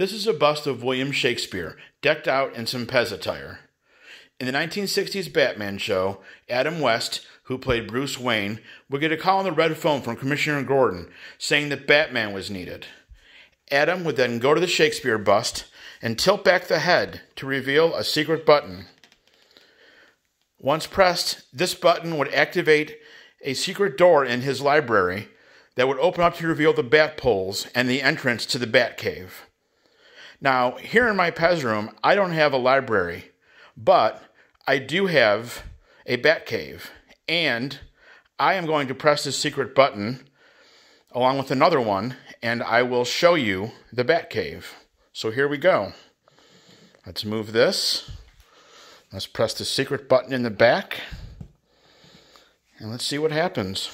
This is a bust of William Shakespeare, decked out in some Pez attire. In the 1960s Batman show, Adam West, who played Bruce Wayne, would get a call on the red phone from Commissioner Gordon saying that Batman was needed. Adam would then go to the Shakespeare bust and tilt back the head to reveal a secret button. Once pressed, this button would activate a secret door in his library that would open up to reveal the bat poles and the entrance to the Batcave. Now, here in my Pez room, I don't have a library, but I do have a Batcave, and I am going to press this secret button along with another one, and I will show you the Batcave. So here we go. Let's move this. Let's press the secret button in the back, and let's see what happens.